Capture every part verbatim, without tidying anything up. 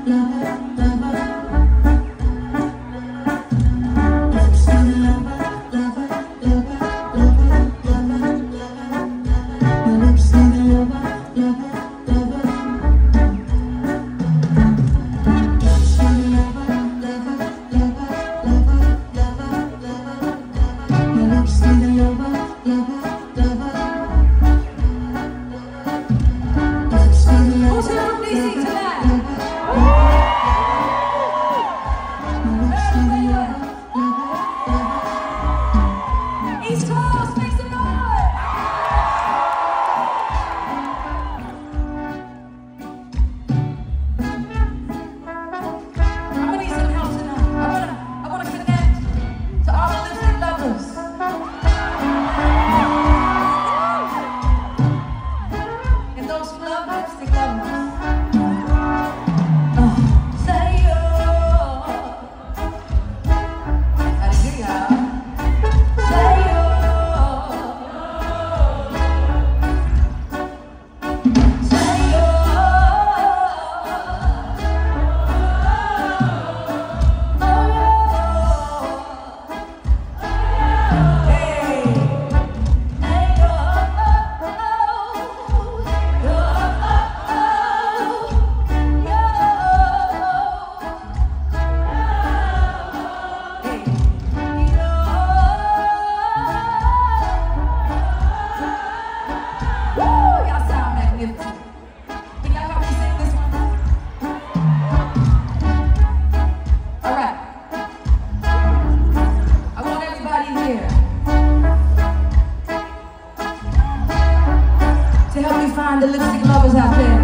The lipstick lovers out there.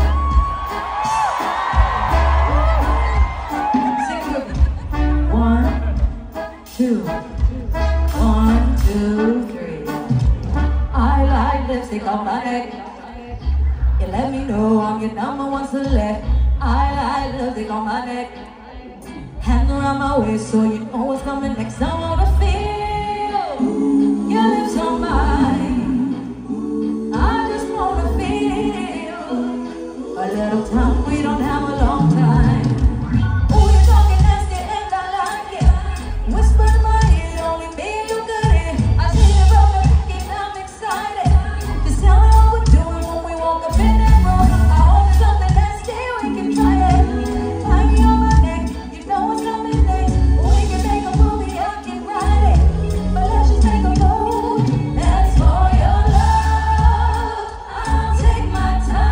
Sing with me. One, two, one, two, three. I like lipstick on my neck. You let me know I'm your number one select. I like lipstick on my neck. Hands around my waist so you know what's coming next. I wanna feel your lips on mine. A little time, we don't have a long time. Oh, you're talking nasty and I like it. Whisper in my ear, only me you could hear. I see you from the beginning, I'm excited. Just tell me what we're doing when we walk up in that room. I hope it's something nasty, we can try it. Hang me on my neck, you know what's coming next. We can make a movie, I can write it. But let's just take a move. That's for your love. I'll take my time.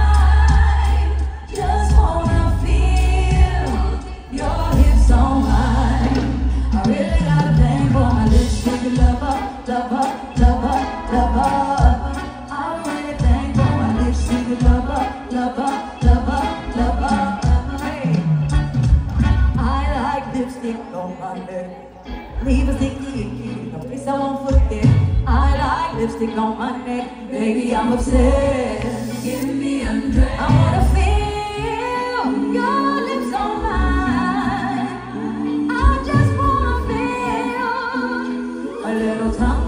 Lover, lover, lover. I really thank for my lipstick lover, lover, lover, lover. Hey, I like lipstick on my neck. Leave a sticky icky, no place I won't forget. I like lipstick on my neck, baby, I'm obsessed. Give me undressed. I wanna feel your lips on mine. I just wanna feel a little time.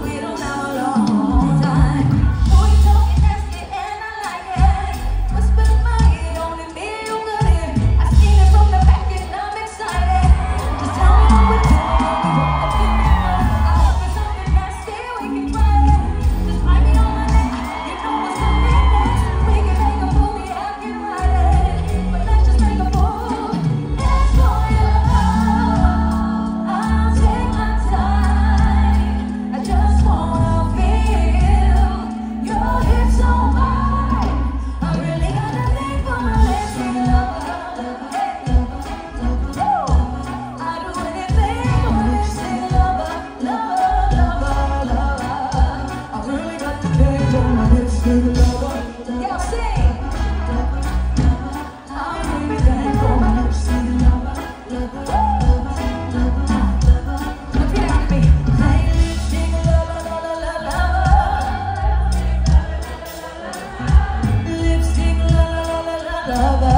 Love